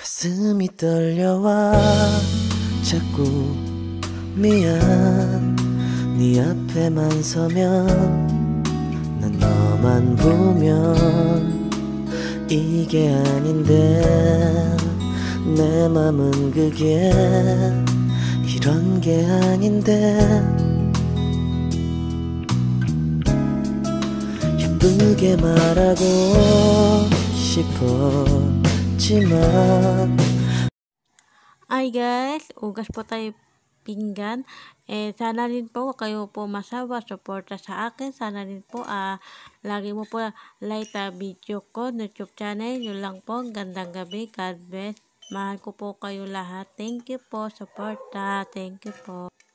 가슴이 떨려와 자꾸 미안 네 앞에만 서면 난 너만 보면 이게 아닌데 내 맘은 그게 이런 게 아닌데 예쁘게 말하고 싶었지만. Hi guys, ugas po tayo pinggan. Sana rin po kayo po masawa, suporta sa akin. Sana rin po lagi mo po like video ko, YouTube channel. Yun lang po, gandang gabi, God bless. Mahal ko po kayo lahat. Thank you po, suporta. Thank you po.